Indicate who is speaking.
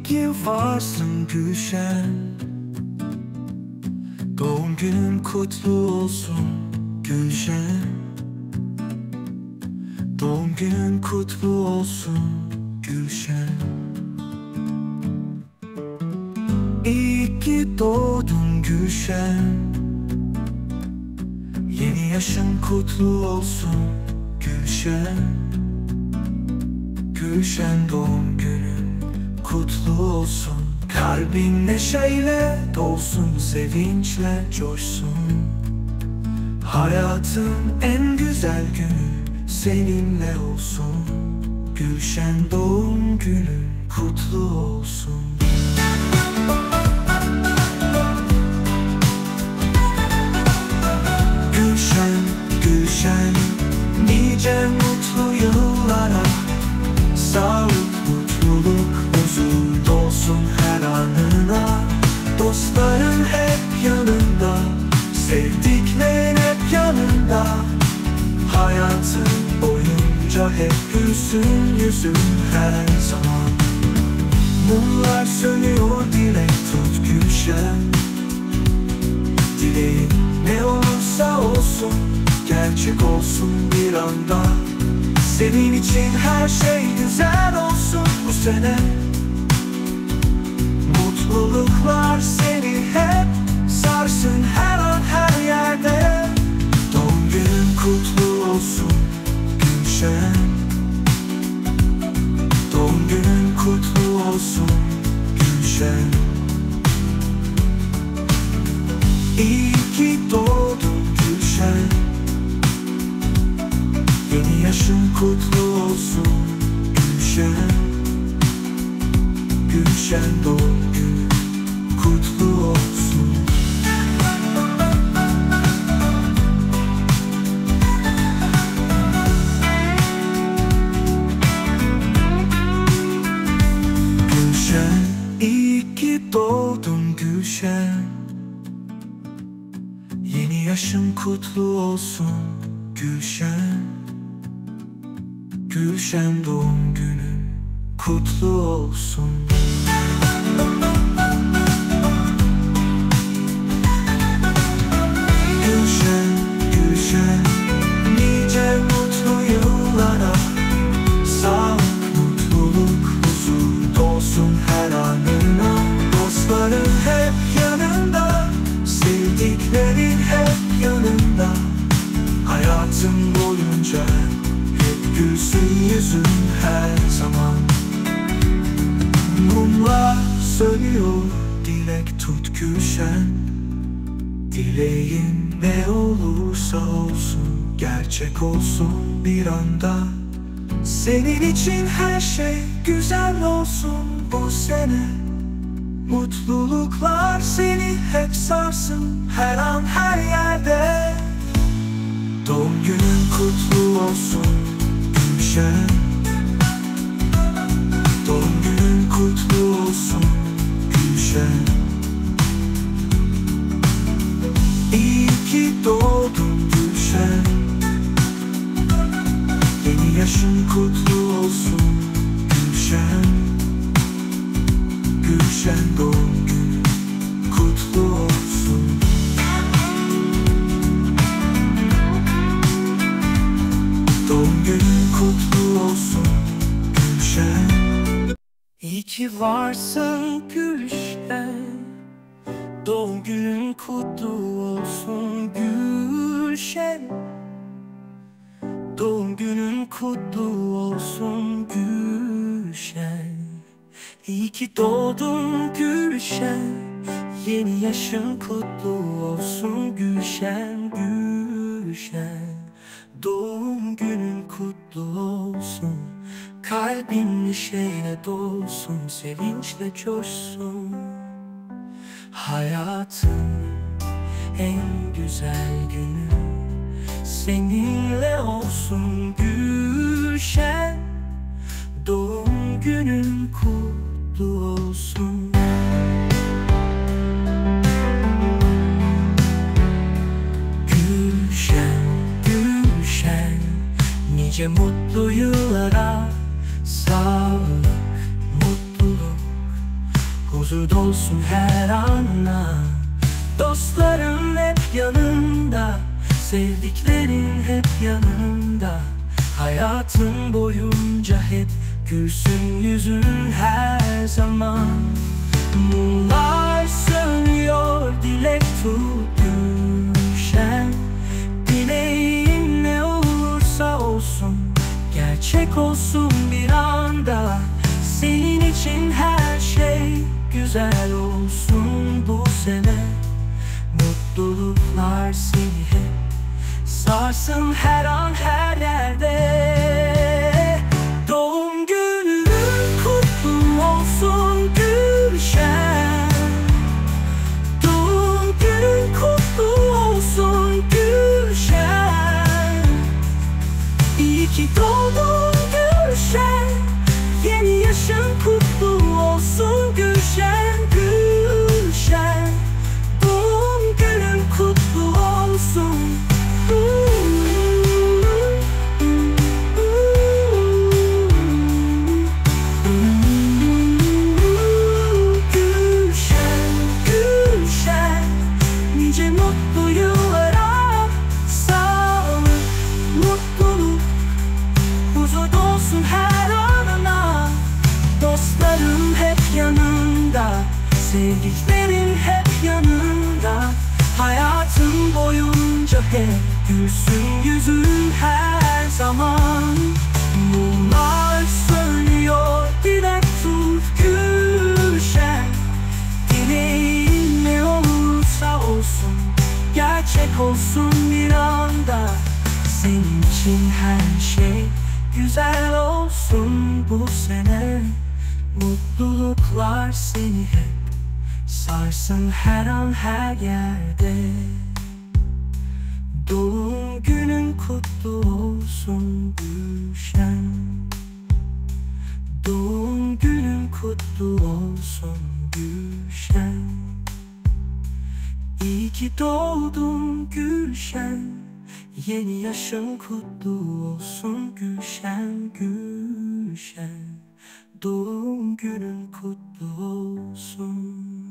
Speaker 1: İyi ki varsın Gülşen. Doğum günün kutlu olsun Gülşen. Doğum günün kutlu olsun Gülşen. İyi ki doğdun Gülşen. Yeni yaşın kutlu olsun Gülşen. Gülşen doğum günün kutlu olsun. Kalbin neşeyle dolsun, sevinçle coşsun. Hayatın en güzel günü seninle olsun. Gülşen doğum günün kutlu olsun. Gülşen, Gülşen, nice mutlu yıllara. Sağlık, mutluluk, huzur dolsun her anına. Dostların hep yanında, sevdiklerin hep yanında. Hayatın boyunca hep gülsün yüzün her zaman. Mumlar sönüyor, dilek tut Gülşen. Dileğin ne olursa olsun, gerçek olsun bir anda. Senin için her şey güzel olsun bu sene. Mutluluklar seni hep sarsın her an her yerde. Doğum günün kutlu olsun Gülşen. Doğum günün kutlu olsun Gülşen. İyi ki doğdun Gülşen. Yeni yaşın kutlu olsun Gülşen. Gülşen doğum günün kutlu olsun. Gülşen, iyi ki doğdun Gülşen. Yeni yaşın kutlu olsun Gülşen. Gülşen doğum günün kutlu olsun. Gülşen, Gülşen, nice mutlu yıllara. Sağlık, mutluluk, huzur dolsun her anına. Dostların hep yanında, sevdiklerin hep yanında. Hayatın boyunca gülsün yüzün her zaman. Mumlar sönüyor, dilek tut Gülşen. Dileğin ne olursa olsun, gerçek olsun bir anda. Senin için her şey güzel olsun bu sene. Mutluluklar seni hep sarsın her an her yerde. Doğum günün kutlu olsun Gülşen. Doğum günün kutlu olsun Gülşen. İyi ki doğdun Gülşen. Yeni yaşın kutlu olsun Gülşen. Gülşen doğum günün kutlu olsun. Doğum günün kutlu olsun Gülşen. İyi ki varsın Gülşen. Doğum günün kutlu olsun Gülşen. Doğum günün kutlu olsun Gülşen. İyi ki doğdun Gülşen. Yeni yaşın kutlu olsun Gülşen, Gülşen. Doğum günün kutlu olsun. Kalbin neşeyle dolsun, sevinçle coşsun. Hayatın en güzel günü seninle olsun Gülşen. Doğum günün kutlu olsun. Gülşen, Gülşen, nice mutlu yıllara. Sağlık, mutluluk, Mesut olsun her anına. Dostların hep yanında, sevdiklerin hep yanında. Hayatın boyunca hep gülsün yüzün her zaman. Mumlar sönüyor, dilek tut düşen. Dileğin ne olursa olsun, gerçek olsun bir anda. Senin için her şey güzel olsun bu sene. Mutluluklar seni hep sarsın her an her yerde. Doğum günün kutlu olsun Gülşen. Doğum günün kutlu olsun Gülşen. İyi ki doğdun Gülşen. Yeni yaşın kutlu olsun Gülşen, Gülşen. Doğum günün kutlu olsun. Gülşen, Gülşen. Nice mutlu yıllara, sağlık, mutluluk, huzur dolsun her anına. Dostların hep yanında, sevdiklerin hep yanında. Hayatın boyunca hep gülsün yüzün her zaman. Mumlar sönüyor, dilek tut Gülşen. Dileğin ne olursa olsun, gerçek olsun bir anda. Senin için her şey güzel olsun bu sene. Mutluluklar seni hep sarsın her an her yerde. Doğum günün kutlu olsun Gülşen. Doğum günün kutlu olsun Gülşen. İyi ki doğdun Gülşen. Yeni yaşın kutlu olsun Gülşen, Gülşen. Doğum günün kutlu olsun.